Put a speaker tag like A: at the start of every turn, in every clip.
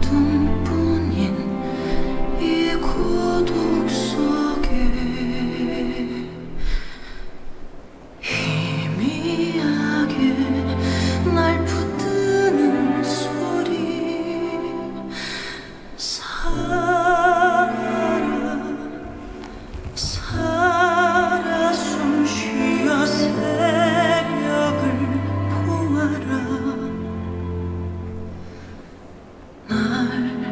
A: 어둠뿐인 이 고독 속에 희미하게 날 붙드는 소리 살아 숨 쉬어 새벽을 보아라 날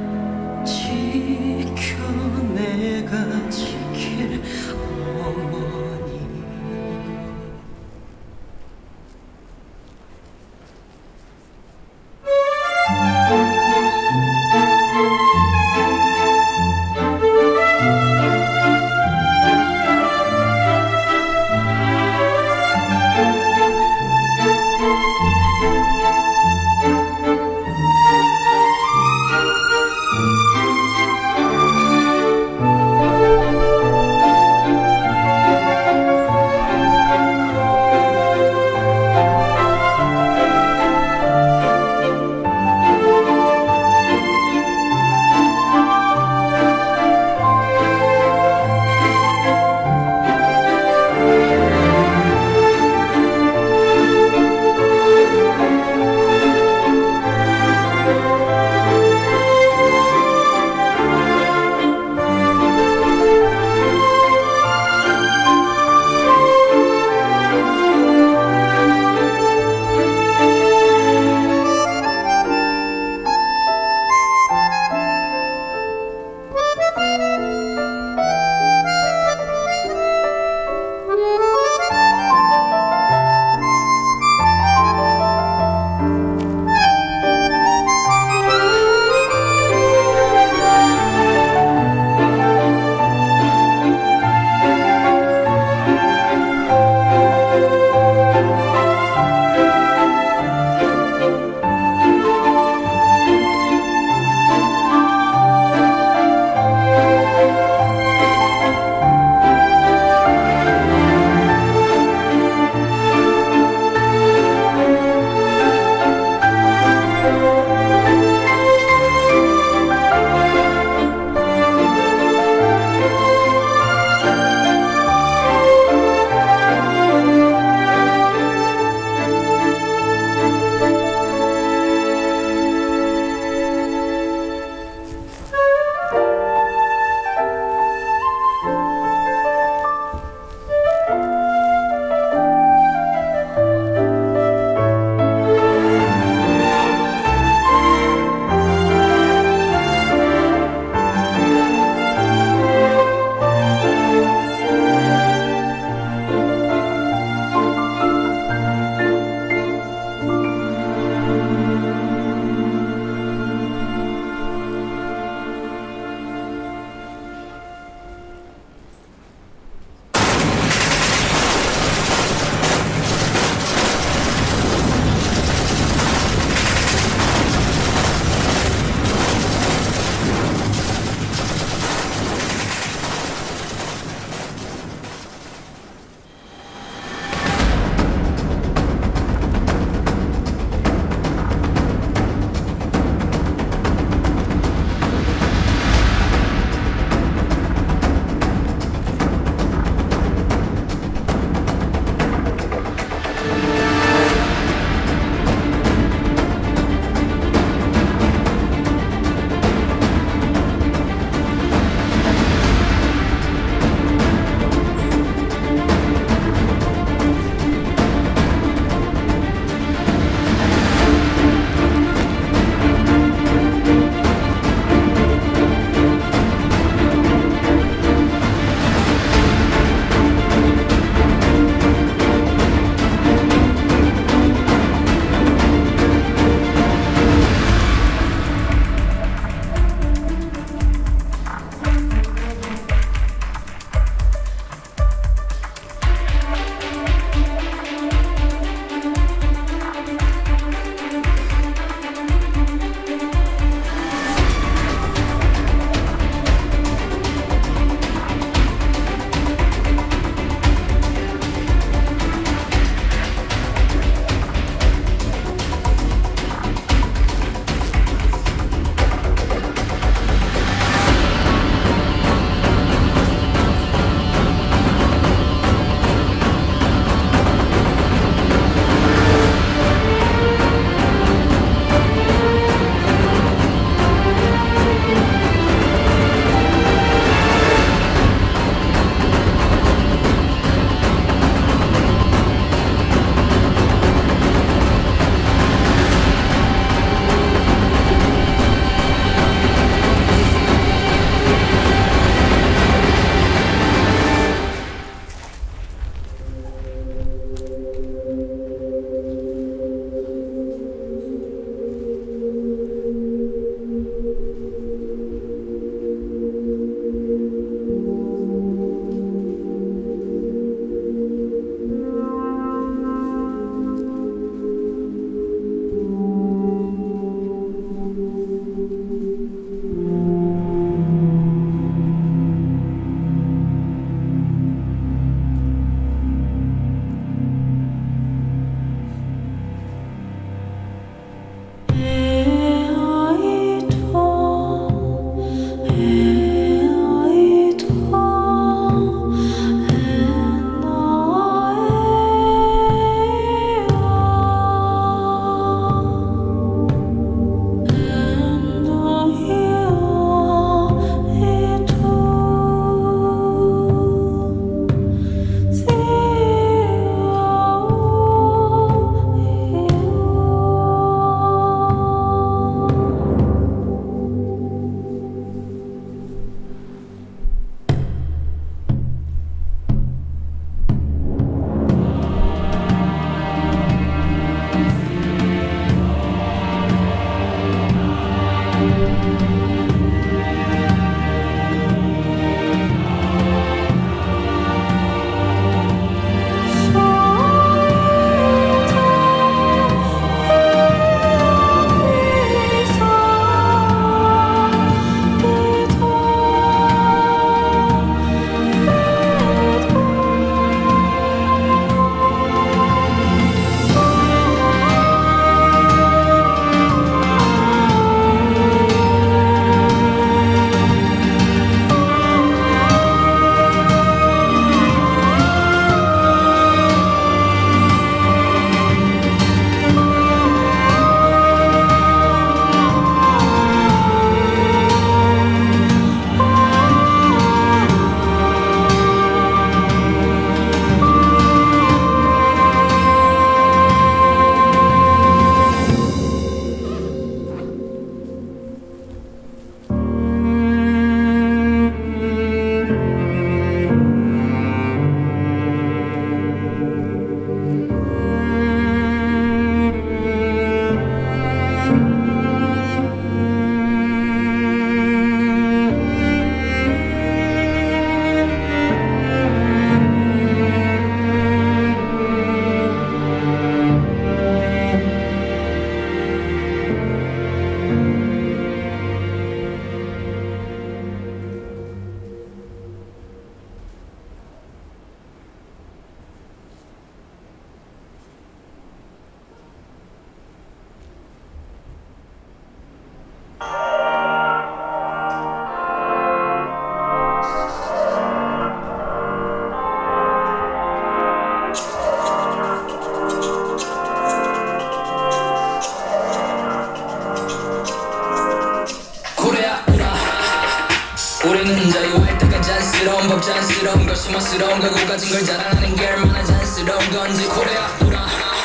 B: 우리는 자유할 때가 잔스러운 법 잔스러운 것 심화스러운 결국 가진 걸 자랑하는 게 얼마나 잔스러운 건지 코레아 우라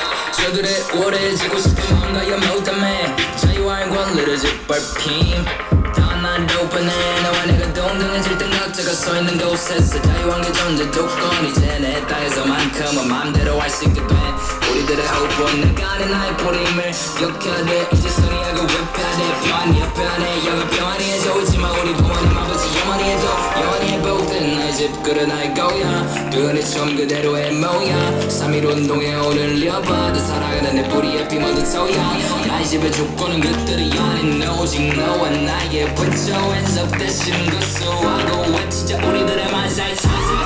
B: 저들의 우월해지고 싶은 마음과 연마우 때문에 자유할 권리를 짓밟힘 난 오픈해 너와 내가 동등해질 땐 각자가 서있는 곳에서 자유한 게 존재 조건 이제 내 땅에서만큼은 맘대로 할 수 있게 돼 우리들의 호흡은 내가 아닌 나의 뿌림을 기억해야 돼 이제 소리하고 웹해야 돼 편히 편해 영어 편해져 있지만 우리 부모님 아버지 영원히 해도 영원히 해보든 나의 집그릇 나의 고향 그네 처음 그대로의 모양 3.1 운동에 오늘려봐도 살아가는 내 뿌리에 피 모두 토양 나의 집의 조건은 그들이 아닌 오직 너와 나의 Put your hands up 대신 구수하고 외치자 우리들의 만사의 사슬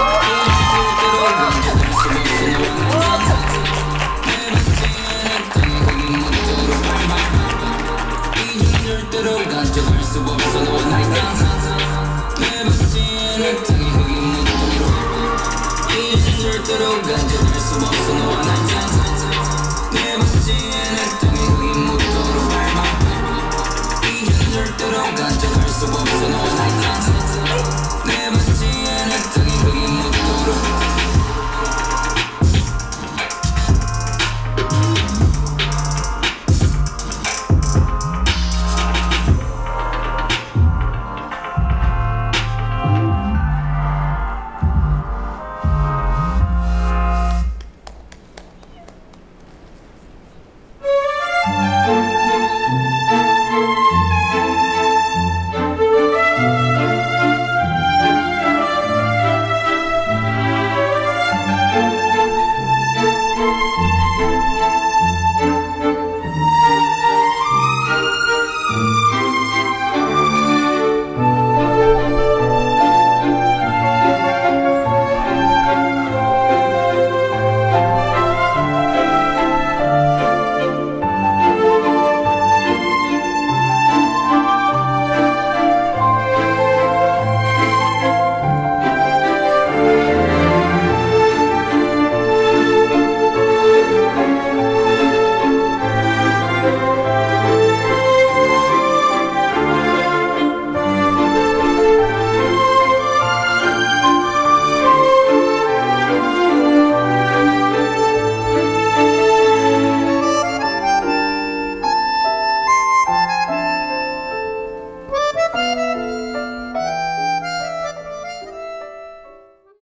B: 절대로 가져갈 수 없어 너와 나의 땅 내 멋진 땅의 흙이 묻도록 이제 절대로 가져갈